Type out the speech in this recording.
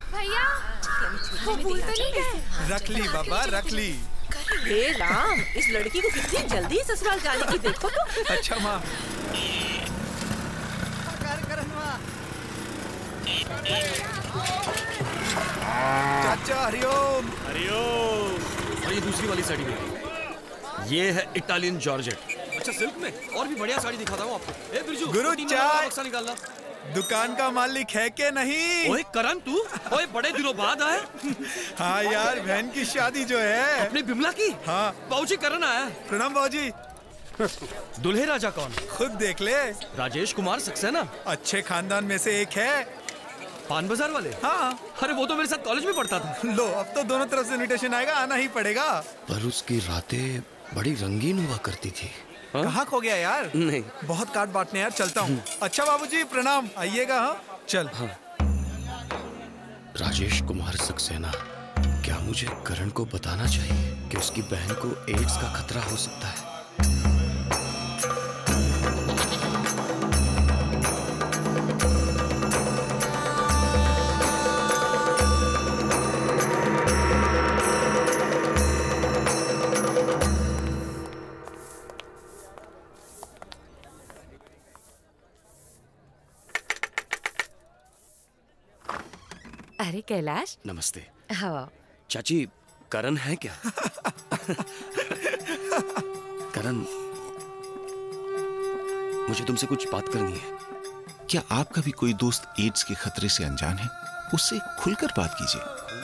भैया वो भूल तो नहीं गए? रख ली बाबा, रख ली। हे राम, इस लड़की को कितनी जल्दी ससुराल जाने की देखो तो। अच्छा माँ। चाचा हरिओम। हरिओम। और ये दूसरी वाली साड़ी भी, ये है इटालियन जॉर्जेट। अच्छा सिल्क में और भी बढ़िया साड़ी दिखाता हूँ आपको। ए बिरजू, गुरु चाय बक्सा निकालना। दुकान का मालिक है के नहीं? ओए करण तू, ओए बड़े दिनों बाद आए। हाँ यार, बहन की शादी जो है अपनी बिमला की। हाँ बाबूजी करण आया। प्रणाम बाबूजी। दुल्हे राजा कौन? खुद देख ले, राजेश कुमार सक्सेना। अच्छे खानदान में से एक है। पान बाजार वाले? हाँ। अरे वो तो मेरे साथ कॉलेज में पढ़ता था। लो अब तो दोनों तरफ से इनविटेशन आएगा, आना ही पड़ेगा। पर उसकी रातें बड़ी रंगीन हुआ करती थी। कहाँ खो गया यार? नहीं, बहुत काट बांटने यार, चलता हूँ। अच्छा बाबूजी प्रणाम, आइएगा। हाँ चल। हाँ। राजेश कुमार सक्सेना, क्या मुझे करण को बताना चाहिए कि उसकी बहन को एड्स का खतरा हो सकता है? अरे कैलाश। नमस्ते। हाँ। चाची करण है क्या? करण, मुझे तुमसे कुछ बात करनी है। क्या आपका भी कोई दोस्त एड्स के खतरे से अनजान है? उससे खुलकर बात कीजिए।